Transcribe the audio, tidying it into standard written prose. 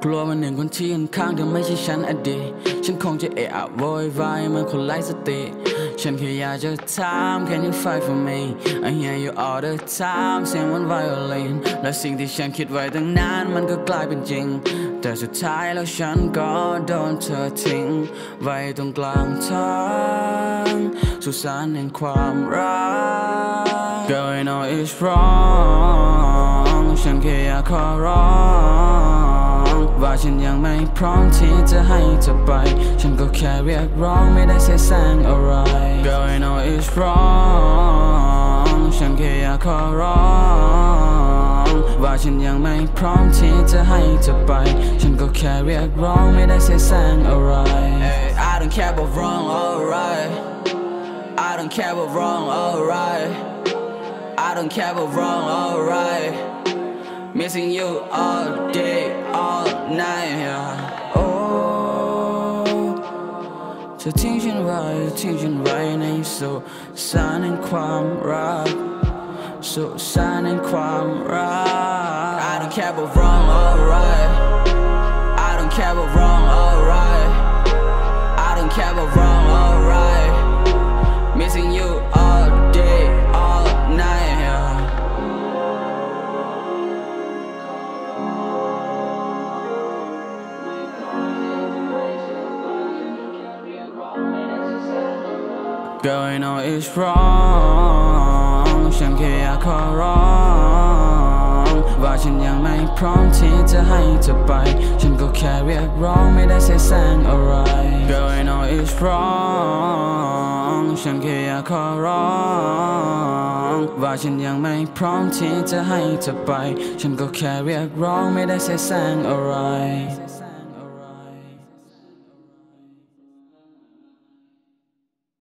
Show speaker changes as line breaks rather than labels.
กลัวมันหนึ่งคนที่ข้างๆเธอไม่ใช่ฉันอดีตฉันคงจะเอะอะโวยวายเหมือนคนไร้สติฉันแค่อยากจะถาม Can you fight for me I hear you all the time เสียงเหมือนไวโอลินและสิ่งที่ฉันคิดไว้ตั้งนานมันก็กลายเป็นจริงแต่สุดท้ายแล้วฉันก็โดนเธอทิ้งไว้ตรงกลางทางสุสานแห่งความรัก Girl I know it's wrong ฉันแค่อยากขอร้องว่าฉันยังไม่พร้อมที่จะให้เธอไปฉันก็แค่เรียกร้องไม่ได้เสียแซงอะไร Girl I know it's wrong ฉันแค่อยากขอร้องว่าฉันยังไม่พร้อมที่จะให้เธอไปฉันก็แค่เรียกร้องไม่ได้เสียแซงอะไร I don't care about wrong alright I don't care about wrong alright I don't care about wrong alright Missing you all day all night yeah. Oh เธอทิ้งฉันไว้ทิ้งฉันไว้ในสุสานแห่งความรักสุสานแห่งความรัก I don't care about wrong alright I don't care about wrong alright I don't care about wrong alright Missing you all day all night yeah. Girl I know it's wrong ฉันแค่อยากขอร้องว่าฉันยังไม่พร้อมที่จะให้เธอไปฉันก็แค่เรียกร้องไม่ได้เสียแซงอะไร Girl I know it's wrong ฉันแค่อยากขอร้องว่าฉันยังไม่พร้อมที่จะให้เธอไปฉันก็แค่เรียกร้องไม่ได้เสียแซงอะไร